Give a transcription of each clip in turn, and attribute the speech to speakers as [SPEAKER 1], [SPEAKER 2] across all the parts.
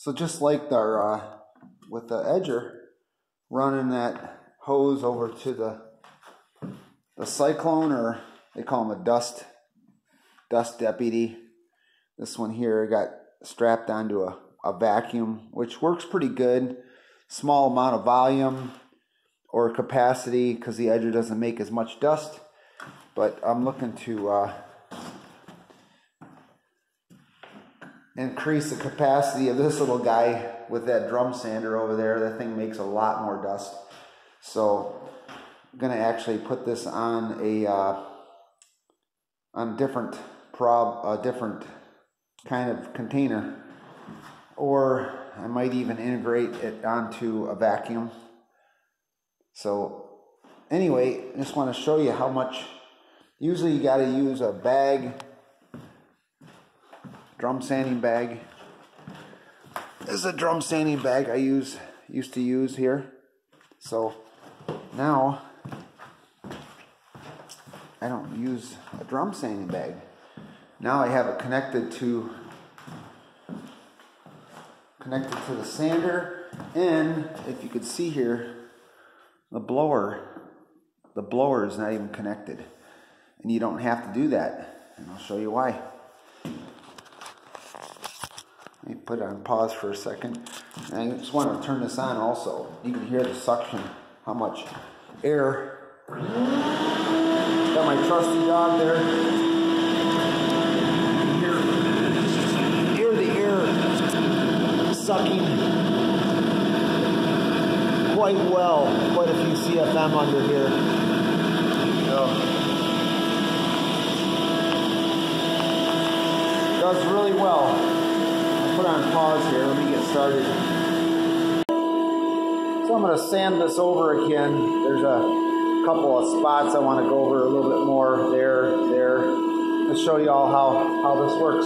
[SPEAKER 1] So just like our with the edger, running that hose over to the cyclone, or they call them a dust deputy. This one here got strapped onto a vacuum, which works pretty good. Small amount of volume or capacity because the edger doesn't make as much dust. But I'm looking to increase the capacity of this little guy with that drum sander over there. That thing makes a lot more dust. So I'm going to actually put this on a different kind of container, or I might even integrate it onto a vacuum. So anyway, I just want to show you how much. Usually you got to use a bag, drum sanding bag. This is a drum sanding bag I used to use here. So now I don't use a drum sanding bag. Now I have it connected to the sander, and if you could see here, the blower is not even connected, and you don't have to do that, and I'll show you why. Let me put it on pause for a second. And I just want to turn this on also. You can hear the suction, how much air. Got my trusty dog there. You can hear the air sucking quite well. Quite a few CFM under here. Does really well. Put on pause here. Let me get started. So I'm going to sand this over again. There's a couple of spots I want to go over a little bit more. There, to show you all how this works.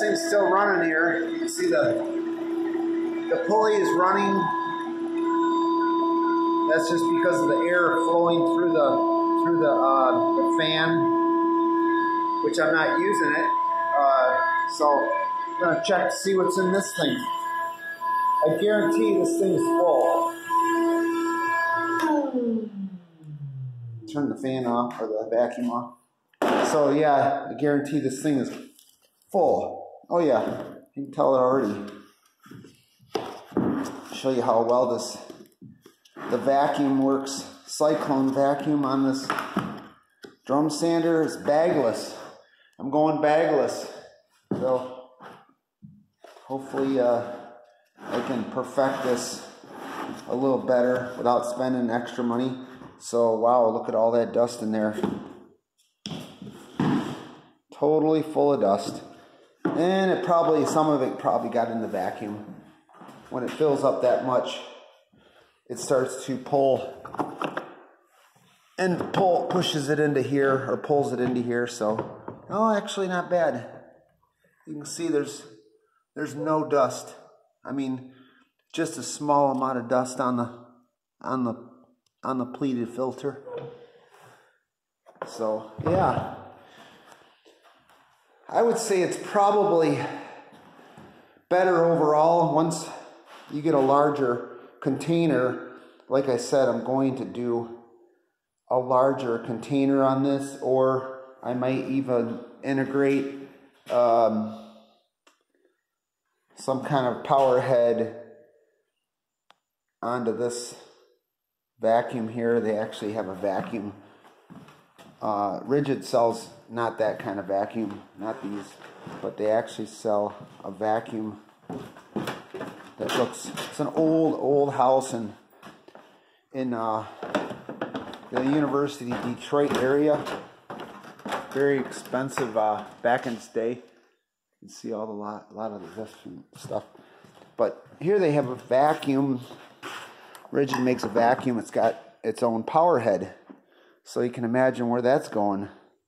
[SPEAKER 1] thing's still running here. You can see the pulley is running. That's just because of the air flowing through the fan, which I'm not using it. So I'm gonna check to see what's in this thing. I guarantee this thing is full. Turn the fan off or the vacuum off. So yeah, I guarantee this thing is full. Oh yeah, you can tell it already. Show you how well the vacuum works. Cyclone vacuum on this drum sander is bagless. I'm going bagless. So hopefully I can perfect this a little better without spending extra money. So wow, look at all that dust in there. Totally full of dust. And some of it probably got in the vacuum. When it fills up that much, it starts to pull and pushes it into here, or pulls it into here. So, oh, actually not bad. You can see there's no dust. I mean, just a small amount of dust on the pleated filter. So yeah, I would say it's probably better overall once you get a larger container. Like I said, I'm going to do a larger container on this, or I might even integrate some kind of power head onto this vacuum here. They actually have a vacuum. Rigid sells not that kind of vacuum, not these, but they actually sell a vacuum that looks, it's an old house in the University of Detroit area. Very expensive back in its day. You can see all the lot of this stuff. But here they have a vacuum. Rigid makes a vacuum. It's got its own power head. So you can imagine where that's going.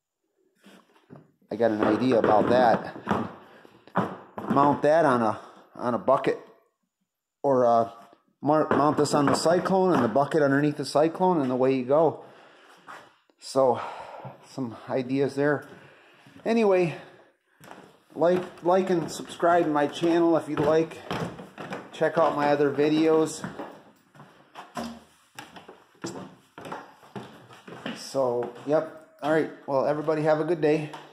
[SPEAKER 1] I got an idea about that. Mount that on a bucket, or mount this on the Cyclone and the bucket underneath the Cyclone, and away you go. So some ideas there. Anyway, like and subscribe to my channel if you'd like. Check out my other videos. So, yep. All right. Well, everybody have a good day.